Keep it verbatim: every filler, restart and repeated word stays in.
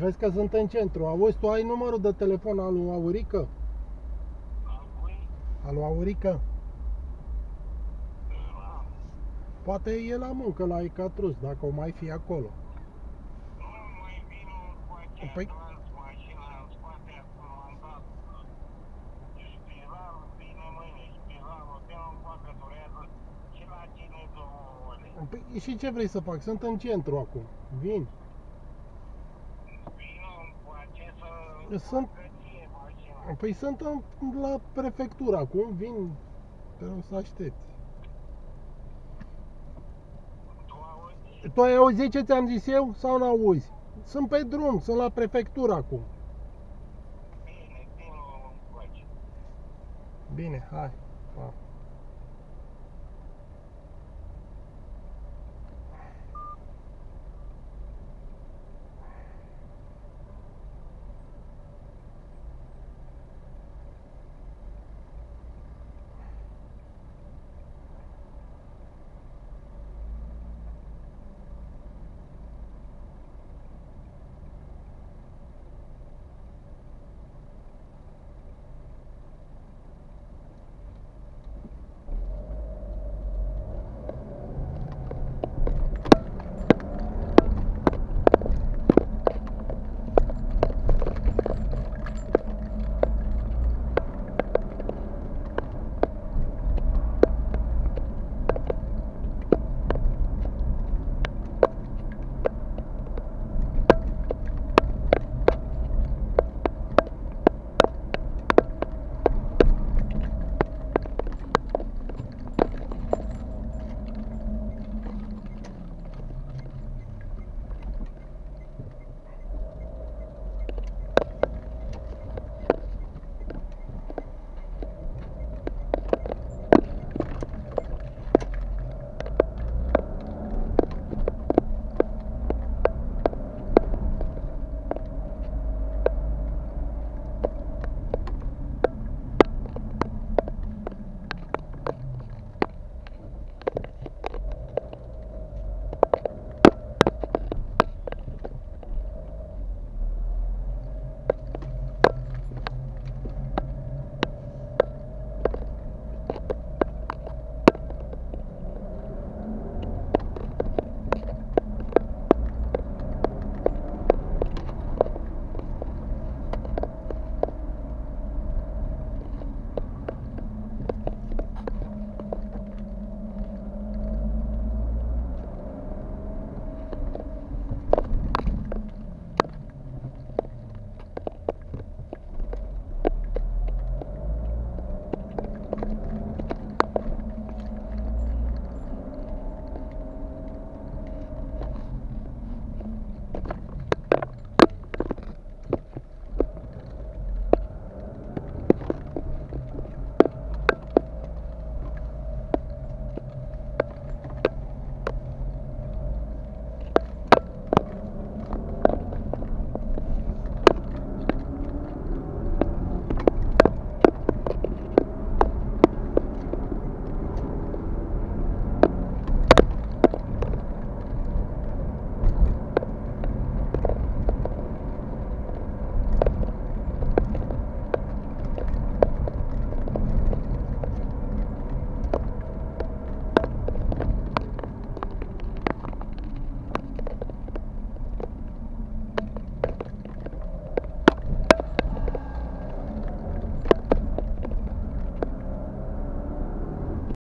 Vezi că sunt în centru. Auzi, tu ai numărul de telefon al lui Aurică? Al cui? Al lui Aurică? Da. Poate e la muncă la Ecatrus, dacă o mai fi acolo. Nu mai vin cu aceea Păi- trans mașina în spate, acum m-am dat. Spiral vine mâine, spiralul de un poate durează și la cine două ore. Păi și ce vrei să fac? Sunt în centru acum. Vin. Vină cu acesta Sunt- curăție mașina. Păi sunt în, la prefectură acum. Vin. Te rog să aștepți. Tu auzi? Tu ai auzit ce ți-am zis eu sau nu auzi? Sunt pe drum, sunt la prefectură acum. Bine, vină încoace. Bine, hai. Pa.